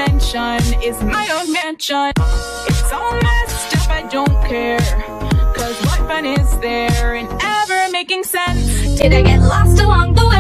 dimension is my own mansion. It's all messed up, I don't care, cause what fun is there in ever making sense? Did I get lost along the way?